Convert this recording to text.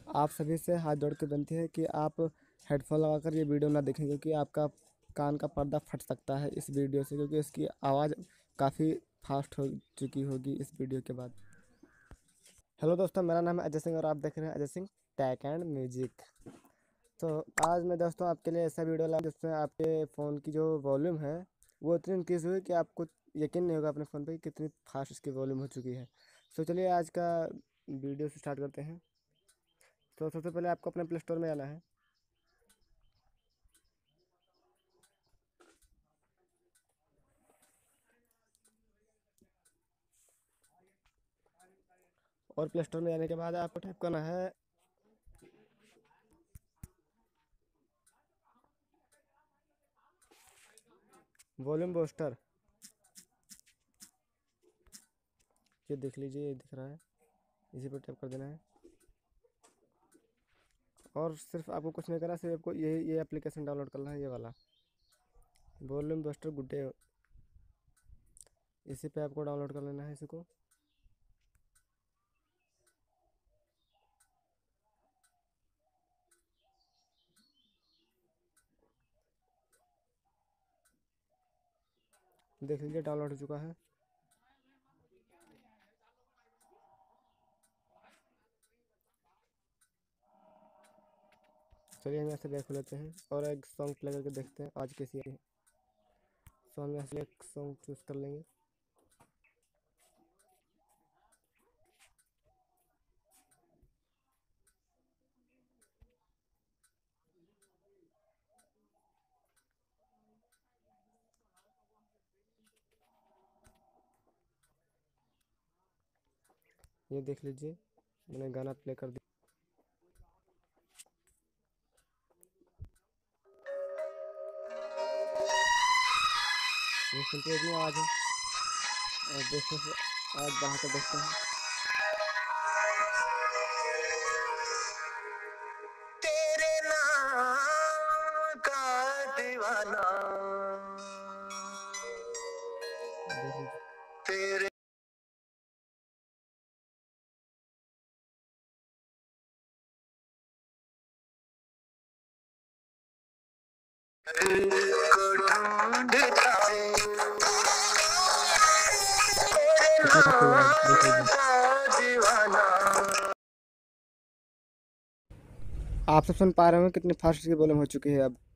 आप सभी से हाथ जोड़ के विनती है कि आप हेडफोन लगाकर ये वीडियो ना देखें, क्योंकि आपका कान का पर्दा फट सकता है इस वीडियो से, क्योंकि इसकी आवाज़ काफ़ी फास्ट हो चुकी होगी इस वीडियो के बाद। हेलो दोस्तों, मेरा नाम है अजय सिंह और आप देख रहे हैं Ajay Singh tech and music. तो आज मैं दोस्तों आपके लिए ऐसा वीडियो लाया जिसमें आपके फ़ोन की जो वॉल्यूम है वो इतनी इंक्रीज़ हुई कि आपको यकीन नहीं होगा अपने फ़ोन पे कि कितनी फास्ट इसकी वॉल्यूम हो चुकी है। तो चलिए आज का वीडियो से स्टार्ट करते हैं। तो सबसे पहले आपको अपने प्ले स्टोर में आना है और प्ले स्टोर में आने के बाद आपको टाइप करना है वॉल्यूम बूस्टर। ये देख लीजिए, ये दिख रहा है, इसी पर टैप कर देना है और सिर्फ आपको कुछ नहीं करना, सिर्फ आपको ये एप्लीकेशन डाउनलोड करना है, ये वाला वॉल्यूम बूस्टर गुड डे। इसी पे आपको डाउनलोड कर लेना है इसी को। देख लीजिए डाउनलोड हो चुका है। चलिए हम यहाँ से बैक हो लेते हैं और एक सॉन्ग प्ले करके देखते हैं आज कैसी है। सो हम यहाँ से एक सॉन्ग चूज़ कर लेंगे। ये देख लीजिए मैंने गाना प्ले कर दिया। ये सुनते इतनी आवाज़ है और देखते से आज बढ़ा कर देखते हैं। तेरे नाम का दीवाना देख लीजिए तेरे को ढूंढता है तेरे कितना फास्ट हुआ है, देख नाम लीजिए। का दीवाना। आप सब सुन पा रहे हो कितनी फास्ट इसकी वॉल्यूम हो चुकी है अब।